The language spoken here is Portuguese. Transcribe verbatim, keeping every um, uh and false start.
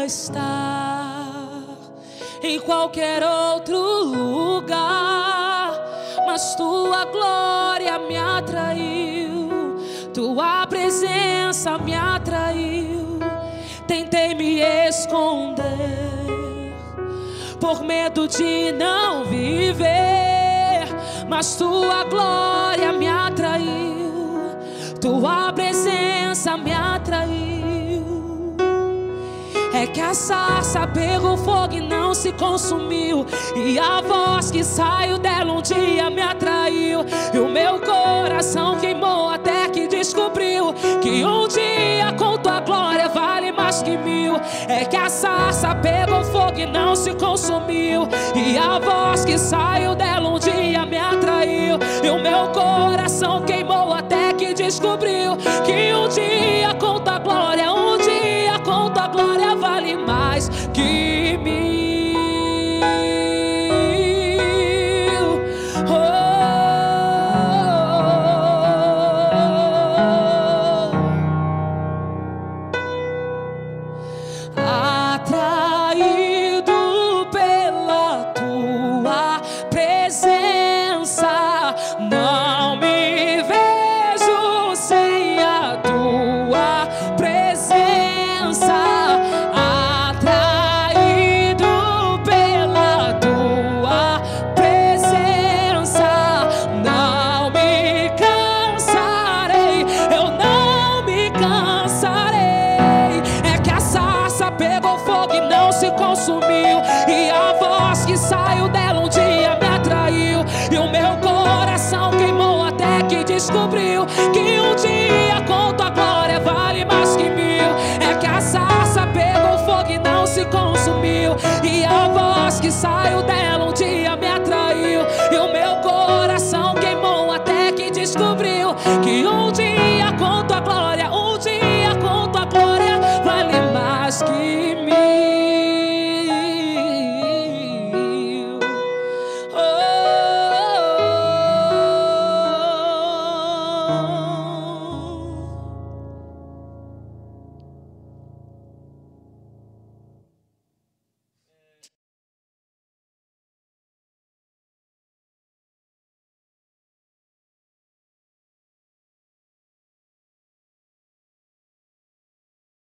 poderia estar em qualquer outro lugar, mas tua glória me atraiu, tua presença me atraiu. Tentei me esconder por medo de não viver, mas tua glória me atraiu, tua presença me atraiu. É que a sarça pegou fogo e não se consumiu, e a voz que saiu dela um dia me atraiu, e o meu coração queimou até que descobriu que um dia com tua glória vale mais que mil. É que a sarça pegou fogo e não se consumiu, e a voz que saiu dela um dia me atraiu, e o meu coração queimou até que descobriu que um dia com tua glória, um dia com tua glória vale mais que mil. Oh, atraído pela tua presença, não me vejo sem a tua presença. Consumiu, e a voz que saiu dela um dia me atraiu, e o meu coração queimou até que descobriu que um dia com tua glória vale mais que mil. É que a sarça pegou fogo e não se consumiu, e a voz que saiu